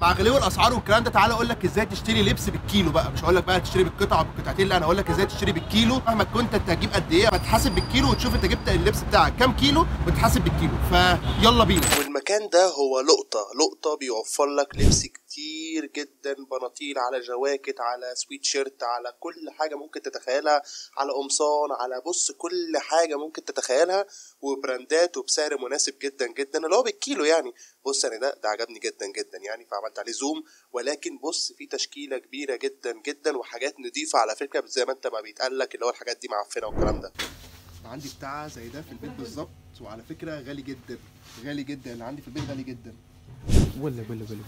مع غلو الاسعار والكلام ده تعالى اقول لك ازاي تشتري لبس بالكيلو بقى. مش هقول لك بقى تشتري بالقطعه بالقطعتين، لا انا هقول لك ازاي تشتري بالكيلو. مهما كنت انت هتجيب قد ايه فتحاسب بالكيلو وتشوف انت جبت اللبس بتاعك كام كيلو وتحاسب بالكيلو. فيلا بينا. والمكان ده هو لقطة بيوفر لك لبس كتير جدا، بناطيل على جواكت على سويت شيرت على كل حاجة ممكن تتخيلها، على قمصان على بص كل حاجة ممكن تتخيلها، وبراندات وبسعر مناسب جدا جدا اللي هو بالكيلو يعني. بص يعني ده عجبني جدا جدا يعني، فعملت عليه زوم. ولكن بص في تشكيلة كبيرة جدا جدا وحاجات نضيفة على فكرة، زي ما انت ما بيتقال لك اللي هو الحاجات دي معفنة والكلام ده. عندي بتاع زي ده في البيت بالظبط، وعلى فكرة غالي جدا غالي جدا، اللي عندي في البيت غالي جدا. ولا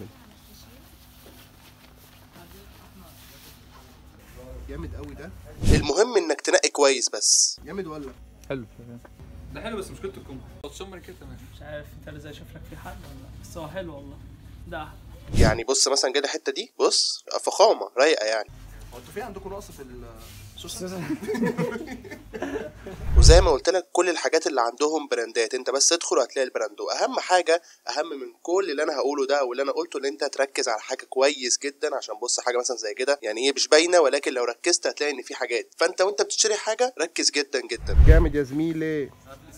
جامد قوي ده. المهم انك تنقي كويس بس. جامد ولا حلو ده حلو بس مشكلته الكم تشمر كده تمام. مش عارف انت اللي زي اشوف لك في حل ولا، بس هو حلو والله. ده احلى يعني بص مثلا كده الحته دي بص فخامه رايقه يعني. هو انتوا في عندكم نقص في السوشيال؟ وزي ما قلت لك كل الحاجات اللي عندهم براندات، انت بس ادخل وهتلاقي البراند. واهم حاجه اهم من كل اللي انا هقوله ده واللي انا قلته ان انت تركز على حاجه كويس جدا، عشان بص حاجه مثلا زي كده يعني ايه مش باينه، ولكن لو ركزت هتلاقي ان في حاجات. فانت وانت بتشتري حاجه ركز جدا جدا. جامد يا زميلي.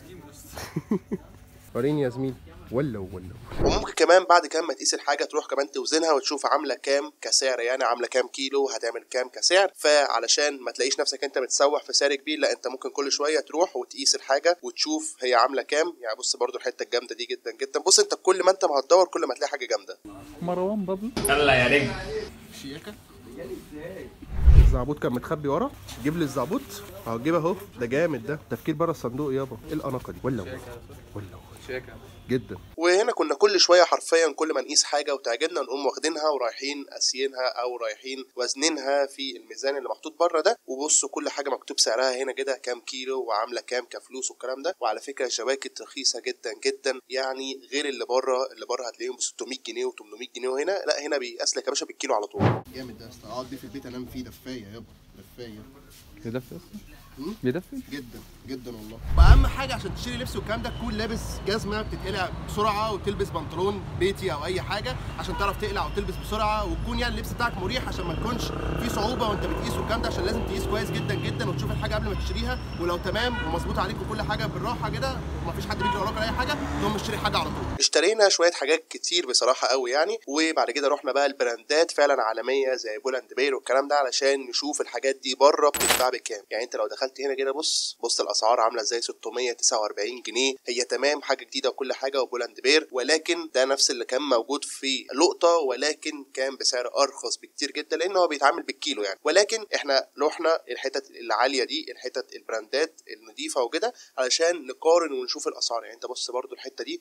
وريني يا زميلي. ولا وممكن كمان بعد كمان ما تقيس الحاجه تروح كمان توزنها وتشوف عامله كام كسعر، يعني عامله كام كيلو هتعمل كام كسعر. فعلشان ما تلاقيش نفسك انت متسوح في سعر كبير، لا انت ممكن كل شويه تروح وتقيس الحاجه وتشوف هي عامله كام. يعني بص برضو الحته الجامده دي جدا جدا. بص انت كل ما انت ما هتدور كل ما هتلاقي حاجه جامده. مروان بابلو. يلا يا رجل. شياكه. الزعبوط كان متخبي ورا، جيب لي الزعبوط اهو. جيب اهو، ده جامد ده، تفكير بره الصندوق يابا. ايه الاناقه دي؟ ولا شياكه جدا. وهنا كنا كل شويه حرفيا كل ما نقيس حاجه وتعجبنا نقوم واخدينها ورايحين قاسيينها او رايحين وزنينها في الميزان اللي محطوط بره ده. وبصوا كل حاجه مكتوب سعرها هنا كده كام كيلو وعامله كام كفلوس والكلام ده. وعلى فكره الجواكت رخيصه جدا جدا يعني، غير اللي بره هتلاقيهم ب 600 جنيه و800 جنيه. وهنا لا هنا بيقاس لك يا باشا بالكيلو على طول. جامد ده يا اسطى، اقعد بيه في البيت انام فيه دفايه يابا، دفايه. بيدفي اصلا؟ بيدفي؟ جدا جدا والله. واهم حاجه عشان تشتري لبس والكلام ده تكون لابس جزمه بتتقلع بسرعه، وتلبس بنطلون بيتي او اي حاجه عشان تعرف تقلع وتلبس بسرعه، وتكون يعني اللبس بتاعك مريح عشان ما تكونش في صعوبه وانت بتقيس والكلام ده، عشان لازم تقيس كويس جدا جدا وتشوف الحاجه قبل ما تشتريها. ولو تمام ومظبوط عليك وكل حاجه بالراحه كده ومفيش حد بيجري وراك ولا اي حاجه، تقوم مشتري حاجه على طول. اشترينا شويه حاجات كتير بصراحه قوي يعني. وبعد كده رحنا بقى البراندات فعلا عالميه زي بولاند بير والكلام ده علشان نشوف الحاجات دي بره بتتباع بكام. يعني انت لو دخلت هنا كده بص الاسعار عامله ازاي. 649 جنيه هي تمام حاجه جديده وكل حاجه وبولاند بير، ولكن ده نفس اللي كان موجود في لقطه ولكن كان بسعر ارخص بكتير جدا لان هو بيتعامل بالكيلو يعني. ولكن احنا رحنا الحتت العاليه دي، الحتت البراندات النظيفه وكده علشان نقارن ونشوف الاسعار. يعني انت بص برضو الحته دي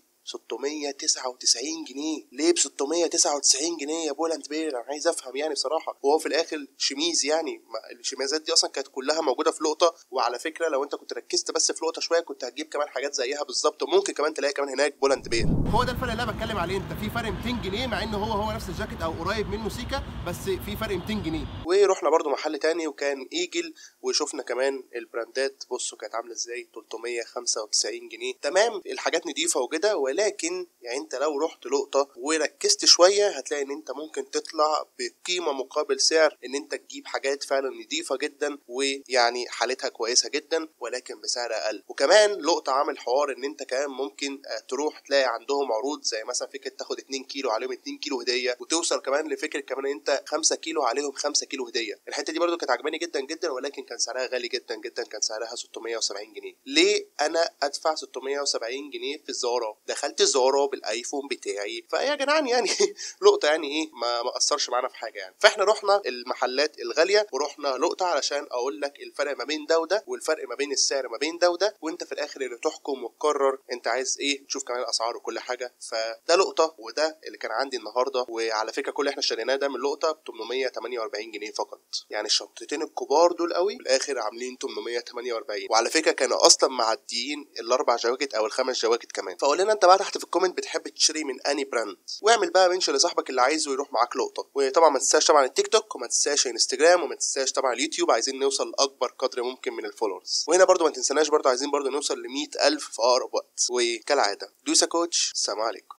699 جنيه. ليه ب 699 جنيه يا بولاند بير؟ انا عايز افهم يعني بصراحه. وهو في الاخر شميز يعني، الشميزات دي اصلا كانت كلها موجوده في لقطه. وعلى فكره لو انت كنت ركزت بس في لقطه شويه كنت هتجيب كمان حاجات زيها بالظبط، وممكن كمان تلاقي كمان هناك بولاند بير. هو ده الفرق اللي انا بتكلم عليه. انت في فرق 200 جنيه مع ان هو نفس الجاكيت او قريب منه سيكا، بس في فرق 200 جنيه. ورحنا برضو محل تاني وكان ايجل وشفنا كمان البراندات. بصوا كانت عامله ازاي، 395 جنيه. تمام الحاجات نضيفه وكده، ولكن يعني انت لو رحت لقطه وركزت شويه هتلاقي ان انت ممكن تطلع بقيمه مقابل سعر، ان انت تجيب حاجات فعلا نضيفه جدا ويعني حالتها كويسه جدا ولكن بسعر اقل. وكمان لقطه عامل حوار ان انت كمان ممكن تروح تلاقي عندهم عروض زي مثلا فكره تاخد 2 كيلو عليهم 2 كيلو هديه، وتوصل كمان لفكره كمان ان انت 5 كيلو عليهم 5 كيلو هديه. الحته دي برده كانت عجباني جدا جدا، ولكن كان سعرها غالي جدا جدا، كان سعرها 670 جنيه. ليه انا ادفع 670 جنيه في الزارا؟ دخلت الزارا بالايفون بتاعي، فيا جدعان يعني لقطه يعني ايه ما اثرش معانا في حاجه يعني. فاحنا رحنا المحلات الغاليه ورحنا لقطه علشان اقول لك الفرق ما بين ده وده، والفرق ما بين السعر ما بين ده وده، وانت في الاخر اللي تحكم وتقرر انت عايز ايه. تشوف كمان الاسعار وكل حاجه. فده لقطه وده اللي كان عندي النهارده. وعلى فكره كل اللي احنا اشتريناه ده من لقطه ب 848 جنيه فقط. يعني الشنطتين الكبار دول قوي في الاخر عاملين 848. وعلى فكره كانوا اصلا معديين الاربع جواكت او الخمس جواكت كمان. فقول لنا انت بقى تحت في الكومنت بتحب تشتري من اني براند، واعمل بقى منشن لصاحبك اللي عايزه يروح معاك لقطه. وطبعا ما تنساش طبعا التيك توك، وما تنساش الانستجرام، وما تنساش طبعا اليوتيوب. عايزين نوصل لاكبر قدر ممكن من الفولورز. وهنا برضو ما تنسناش برضو عايزين برضو نوصل ل 100,000 في اقرب وقت. وكالعاده دوسا كوتش، السلام عليكم.